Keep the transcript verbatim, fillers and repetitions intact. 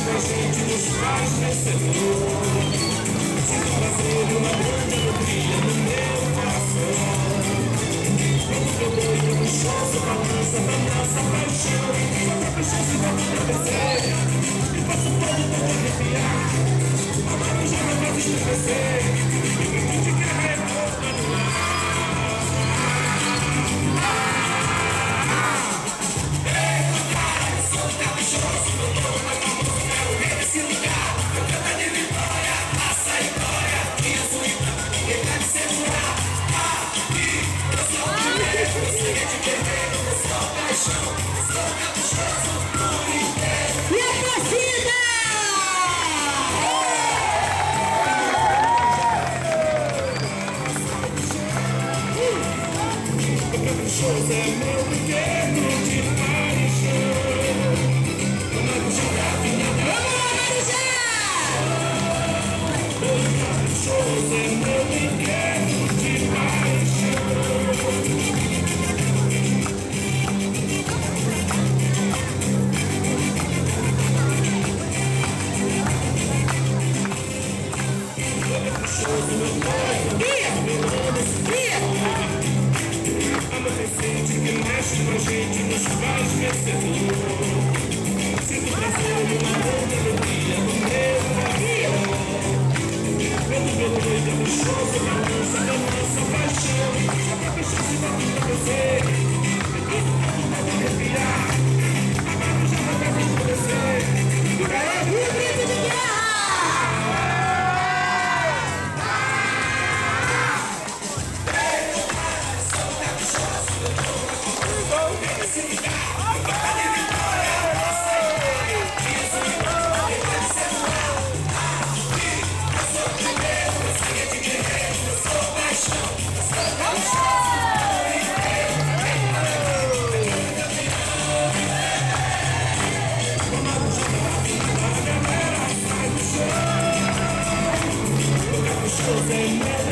a gente nos faz vencedor. Sinto prazer e uma grande alegria no meu coração. Quando eu doido no show, sou a dança da nossa paixão. Só pra fechar se vai acontecer. E passo todo mundo arrepiar. Amado já me faz estremecer. E grito de guerra é roupa no ar. Shows é meu brinquedo de paixão. Vamos jogar vinhada. Vamos shows é meu brinquedo de paixão. Shows é meu pai. Amor recente que mexe com a gente, nos faz vencedor. Sinto prazer e uma grande alegria no meu coração. Quando meu doido no show, sou a dança da nossa paixão. Só pra fechar se vai acontecer. E tudo pode arrepiar. Amado já vai fazer escurecer. E vai abrir o grito de guerra. Shows é meu